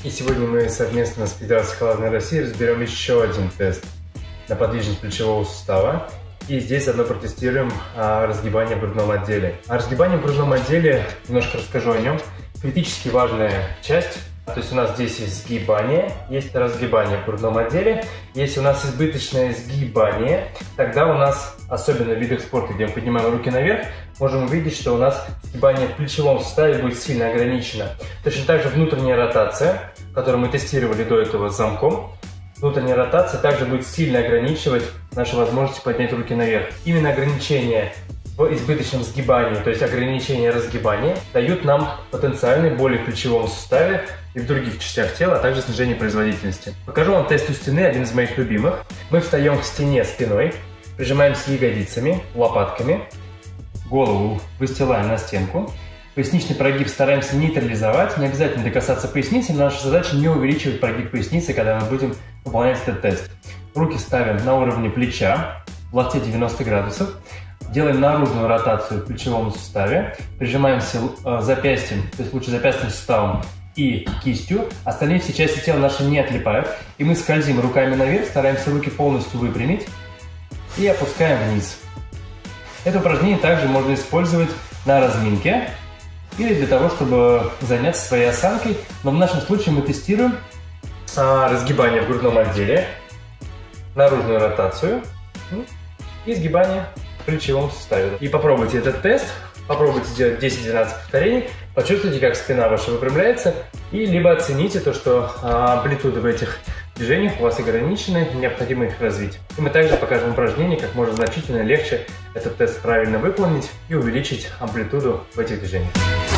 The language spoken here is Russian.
И сегодня мы совместно с Федерацией скалолазания России разберем еще один тест на подвижность плечевого сустава. И здесь заодно протестируем разгибание в грудном отделе. О разгибании в грудном отделе немножко расскажу о нем. Критически важная часть. То есть у нас здесь есть сгибание, есть разгибание в грудном отделе. Если у нас избыточное сгибание, тогда у нас, особенно в видах спорта, где мы поднимаем руки наверх, можем увидеть, что у нас сгибание в плечевом суставе будет сильно ограничено. Точно так же внутренняя ротация, которую мы тестировали до этого с замком, внутренняя ротация также будет сильно ограничивать наши возможности поднять руки наверх. Именно ограничение в избыточном сгибании, то есть ограничение разгибания, дают нам потенциальные боли в плечевом суставе и в других частях тела, а также снижение производительности. Покажу вам тест у стены, один из моих любимых. Мы встаем к стене спиной, прижимаемся ягодицами, лопатками, голову выстилаем на стенку. Поясничный прогиб стараемся нейтрализовать, не обязательно докасаться поясницы, но наша задача не увеличивать прогиб поясницы, когда мы будем выполнять этот тест. Руки ставим на уровне плеча, в локте 90 градусов. Делаем наружную ротацию в плечевом суставе, прижимаемся запястьем, то есть лучше запястьем суставом и кистью. Остальные все части тела наши не отлипают. И мы скользим руками наверх, стараемся руки полностью выпрямить и опускаем вниз. Это упражнение также можно использовать на разминке или для того, чтобы заняться своей осанкой. Но в нашем случае мы тестируем разгибание в грудном отделе, наружную ротацию и сгибание в плечевом суставе. И попробуйте этот тест, попробуйте сделать 10-12 повторений, почувствуйте, как спина ваша выпрямляется, и либо оцените то, что амплитуды в этих движениях у вас ограничены, необходимо их развить. И мы также покажем упражнение, как можно значительно легче этот тест правильно выполнить и увеличить амплитуду в этих движениях.